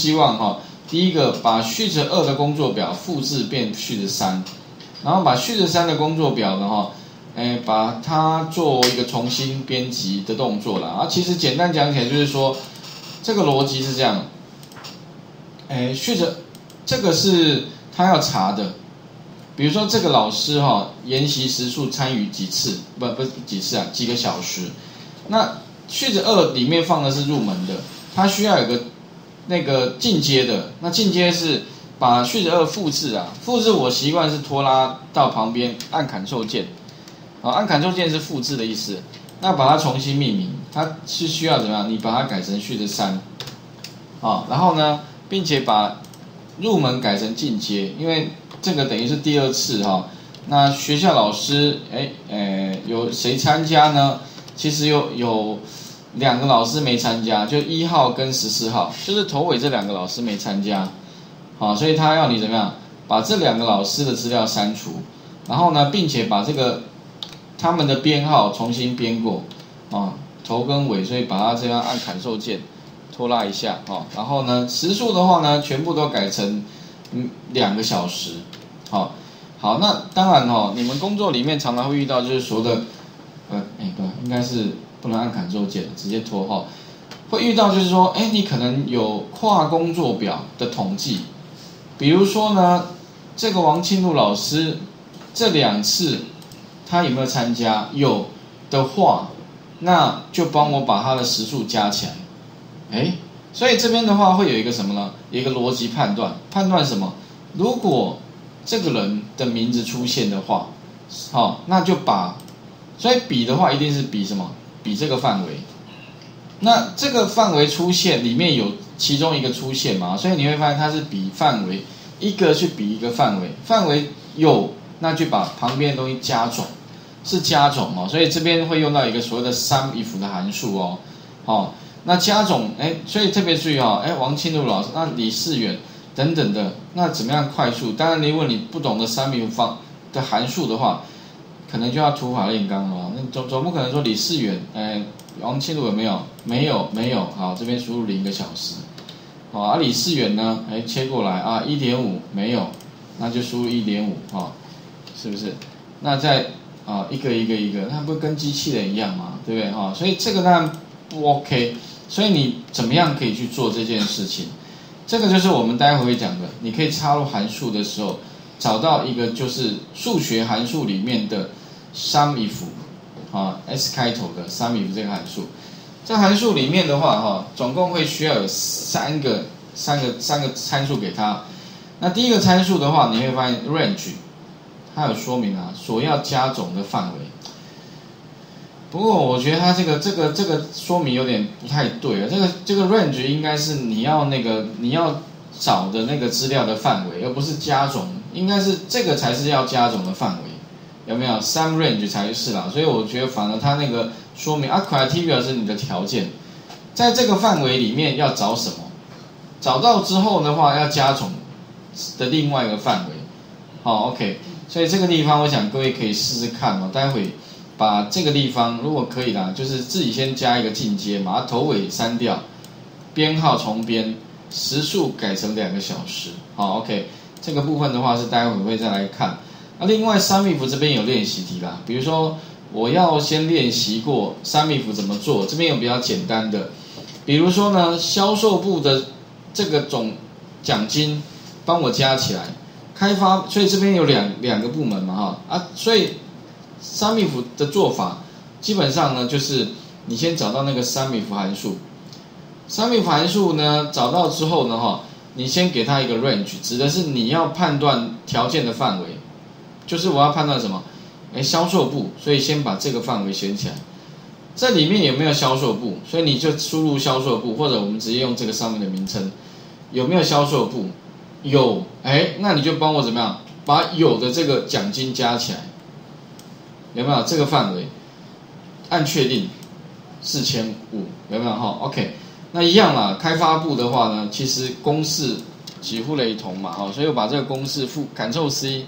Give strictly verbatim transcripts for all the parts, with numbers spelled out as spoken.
希望哈，第一个把序着二的工作表复制变序着三，然后把序着三的工作表呢哈，哎，把它做一个重新编辑的动作啦。啊，其实简单讲起来就是说，这个逻辑是这样，哎，序着这个是他要查的。比如说这个老师哈、哦，研习时数参与几次？不不几次啊，几个小时。那序着二里面放的是入门的，它需要有个那个进阶的。那进阶是把序着二复制啊，复制我习惯是拖拉到旁边，按 Ctrl 键，好，按 Ctrl 键是复制的意思。那把它重新命名，它是需要怎么样？你把它改成序着三，好，然后呢，并且把入门改成进阶，因为这个等于是第二次哈，那学校老师哎呃有谁参加呢？其实有有两个老师没参加，就一号跟十四号，就是头尾这两个老师没参加，好，所以他要你怎么样把这两个老师的资料删除，然后呢，并且把这个他们的编号重新编过啊，头跟尾，所以把它这样按 Ctrl 键拖拉一下啊，然后呢时数的话呢，全部都改成嗯两个小时。好，好，那当然哦，你们工作里面常常会遇到，就是所谓的，呃，哎，不，应该是不能按 Ctrl 键，直接拖哈。会遇到就是说，哎，你可能有跨工作表的统计，比如说呢，这个王庆禄老师这两次他有没有参加？有的话，那就帮我把他的时数加起来。哎，所以这边的话会有一个什么呢？有一个逻辑判断，判断什么？如果这个人的名字出现的话，好、哦，那就把，所以比的话一定是比什么？比这个范围。那这个范围出现里面有其中一个出现嘛，所以你会发现它是比范围，一个去比一个范围，范围有，那就把旁边的东西加总，是加总哦，所以这边会用到一个所谓的 sum if 的函数哦，哦，那加总，哎，所以特别注意哦，哎，王庆禄老师，那李世远。等等的，那怎么样快速？当然，如果你不懂得三明方的函数的话，可能就要土法炼钢了。那总总不可能说李世远，哎，王庆禄有没有？没有，没有。好，这边输入零个小时。好，啊，李世远呢？哎，切过来啊，一点五没有，那就输入一点五，哈，是不是？那再啊，一个一个一个，那不跟机器人一样吗？对不对？哈，所以这个当然不 OK。所以你怎么样可以去做这件事情？这个就是我们待会会讲的，你可以插入函数的时候，找到一个就是数学函数里面的 sum if 啊 s 开头的 sum if 这个函数。这函数里面的话哈，总共会需要有三个三个三个参数给它。那第一个参数的话，你会发现 range， 它有说明啊，所要加总的范围。不过我觉得它这个这个这个说明有点不太对啊，这个这个 range 应该是你要那个你要找的那个资料的范围，而不是加总，应该是这个才是要加总的范围，有没有 ？sum range 才是啦，所以我觉得反而它那个说明啊 criteria 是你的条件，在这个范围里面要找什么？找到之后的话要加总的另外一个范围，好 ，OK， 所以这个地方我想各位可以试试看哦，待会。把这个地方如果可以啦，就是自己先加一个进阶，把它头尾删掉，编号重编，时数改成两个小时。好 ，OK， 这个部分的话是待会会再来看。那另外 sum if 这边有练习题啦，比如说我要先练习过 sum if 怎么做，这边有比较简单的，比如说呢，销售部的这个总奖金帮我加起来，开发，所以这边有两两个部门嘛，哈啊，所以。sum if 的做法，基本上呢，就是你先找到那个 sum if 函数 ，sum if 函数呢找到之后呢，哈，你先给它一个 range， 指的是你要判断条件的范围，就是我要判断什么，哎，销售部，所以先把这个范围选起来，这里面有没有销售部，所以你就输入销售部，或者我们直接用这个上面的名称，有没有销售部？有，哎，那你就帮我怎么样，把有的这个奖金加起来。有没有这个范围？按确定，四千五，有没有哈 ？OK， 那一样啦。开发部的话呢，其实公式几乎雷同嘛，哈，所以我把这个公式复 Ctrl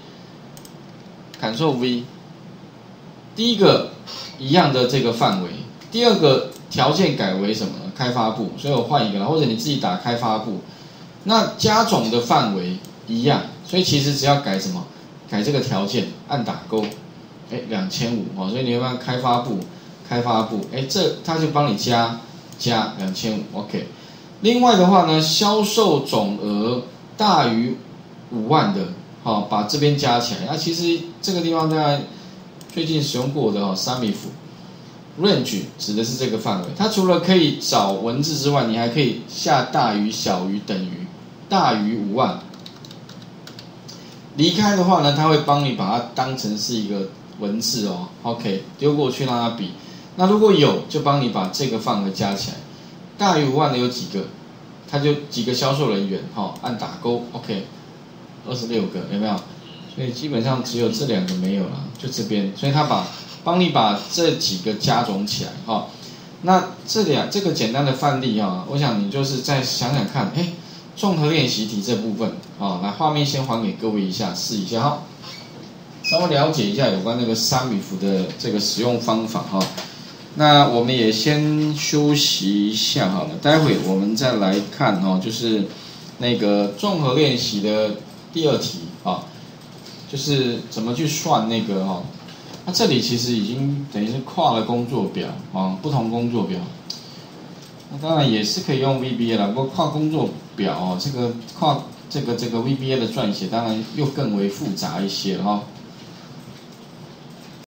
C，Ctrl V。第一个一样的这个范围，第二个条件改为什么呢？开发部，所以我换一个啦，或者你自己打开发部， 那加总的范围一样，所以其实只要改什么，改这个条件，按打勾，哎，两千五哦，所以你会看开发部，开发部，哎，这它就帮你加加两千五 ，OK。另外的话呢，销售总额大于五万的，好、哦，把这边加起来。那、啊、其实这个地方大概最近使用过的哦 ，S U M I F。range 指的是这个范围，它除了可以找文字之外，你还可以下大于、小于、等于，大于五万。离开的话呢，它会帮你把它当成是一个文字哦 ，OK， 丢过去让它比。那如果有，就帮你把这个范围加起来。大于五万的有几个？它就几个销售人员，哈、哦，按打勾 ，OK， 二十六个，有没有？所以基本上只有这两个没有了，就这边，所以它把。帮你把这几个加总起来哈、哦，那这两这个简单的范例哈、哦，我想你就是再想想看，哎，综合练习题这部分啊、哦，来画面先还给各位一下，试一下哈、哦，稍微了解一下有关那个 S U M I F 的这个使用方法哈、哦。那我们也先休息一下好了，待会我们再来看哦，就是那个综合练习的第二题啊、哦，就是怎么去算那个哈。哦那这里其实已经等于是跨了工作表啊，不同工作表。那当然也是可以用 V B A 啦，不过跨工作表哦，这个跨这个这个 V B A 的撰写，当然又更为复杂一些了哈、哦。